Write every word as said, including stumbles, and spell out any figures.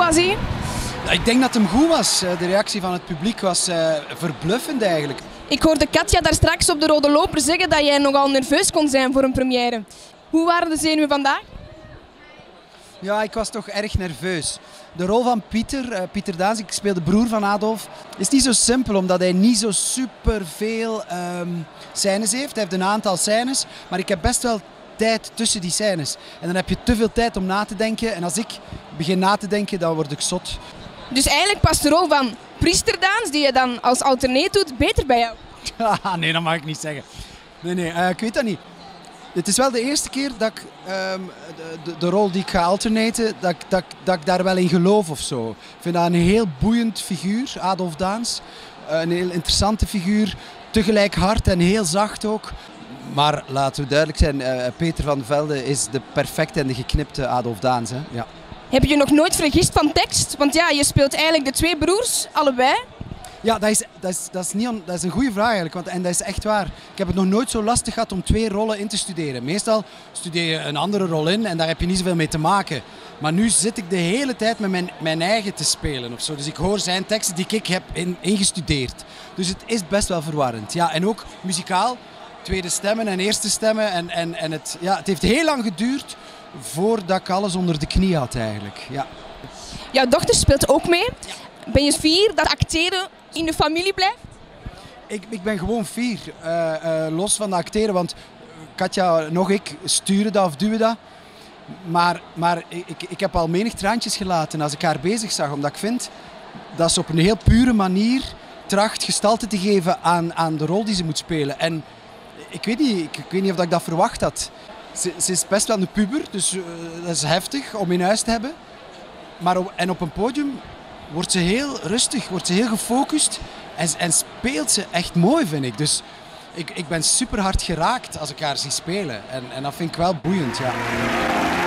was hij? Ik denk dat hem goed was. De reactie van het publiek was uh, verbluffend eigenlijk. Ik hoorde Katja daar straks op de Rode Loper zeggen dat jij nogal nerveus kon zijn voor een première. Hoe waren de zenuwen vandaag? Ja, ik was toch erg nerveus. De rol van Pieter, uh, Pieter Daens, ik speel de broer van Adolf, is niet zo simpel omdat hij niet zo superveel um, scènes heeft. Hij heeft een aantal scènes, maar ik heb best wel tijd tussen die scènes. En dan heb je te veel tijd om na te denken en als ik begin na te denken, dan word ik zot. Dus eigenlijk past de rol van priester Daens, die je dan als alternate doet, beter bij jou? Nee, dat mag ik niet zeggen. Nee, nee, uh, ik weet dat niet. Het is wel de eerste keer dat ik um, de, de rol die ik ga alternaten, dat, dat, dat ik daar wel in geloof of zo. Ik vind dat een heel boeiend figuur, Adolf Daens. Uh, een heel interessante figuur, tegelijk hard en heel zacht ook. Maar laten we duidelijk zijn, uh, Peter van Velde is de perfecte en de geknipte Adolf Daens. Hè? Ja. Heb je je nog nooit vergist van tekst? Want ja, je speelt eigenlijk de twee broers, allebei. Ja, dat is, dat, is, dat, is niet on, dat is een goede vraag eigenlijk. Want, en dat is echt waar. Ik heb het nog nooit zo lastig gehad om twee rollen in te studeren. Meestal studeer je een andere rol in en daar heb je niet zoveel mee te maken. Maar nu zit ik de hele tijd met mijn, mijn eigen te spelen. Of zo. Dus ik hoor zijn teksten die ik heb in, ingestudeerd. Dus het is best wel verwarrend. Ja, en ook muzikaal. Tweede stemmen en eerste stemmen. En, en, en het, ja, het heeft heel lang geduurd voordat ik alles onder de knie had eigenlijk. Ja. Jouw dochter speelt ook mee. Ben je fier dat acteren in de familie blijft? Ik, ik ben gewoon fier, uh, uh, los van de acteren, want Katja, nog ik, sturen dat of duwen dat. Maar, maar ik, ik heb al menig traantjes gelaten als ik haar bezig zag, omdat ik vind dat ze op een heel pure manier tracht gestalte te geven aan, aan de rol die ze moet spelen. En ik weet niet, ik, ik weet niet of ik dat verwacht had. Ze, ze is best wel een puber, dus uh, dat is heftig om in huis te hebben. Maar op, en op een podium wordt ze heel rustig, wordt ze heel gefocust en, en speelt ze echt mooi, vind ik. Dus ik, ik ben super hard geraakt als ik haar zie spelen. En, en dat vind ik wel boeiend, ja.